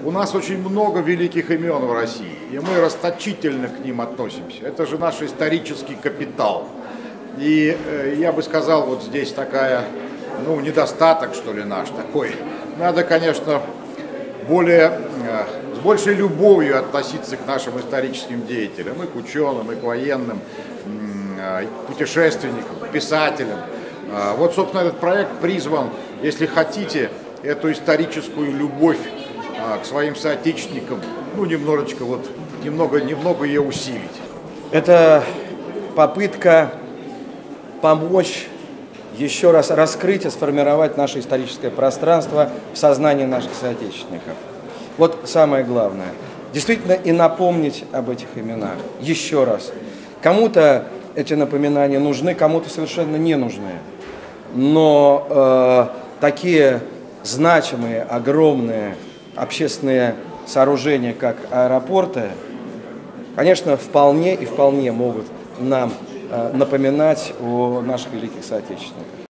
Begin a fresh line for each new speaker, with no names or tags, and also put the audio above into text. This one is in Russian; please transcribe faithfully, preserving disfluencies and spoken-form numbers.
У нас очень много великих имен в России, и мы расточительно к ним относимся. Это же наш исторический капитал. И э, я бы сказал, вот здесь такая, ну, недостаток, что ли, наш такой. Надо, конечно, более, э, с большей любовью относиться к нашим историческим деятелям, и к ученым, и к военным, э, к путешественникам, к писателям. Э, вот, собственно, этот проект призван, если хотите, эту историческую любовь к своим соотечественникам, ну, немножечко вот, немного, немного ее усилить.
Это попытка помочь еще раз раскрыть и сформировать наше историческое пространство в сознании наших соотечественников. Вот самое главное. Действительно и напомнить об этих именах еще раз. Кому-то эти напоминания нужны, кому-то совершенно не нужны. Но э, такие значимые, огромные общественные сооружения, как аэропорты, конечно, вполне и вполне могут нам напоминать о наших великих соотечественниках.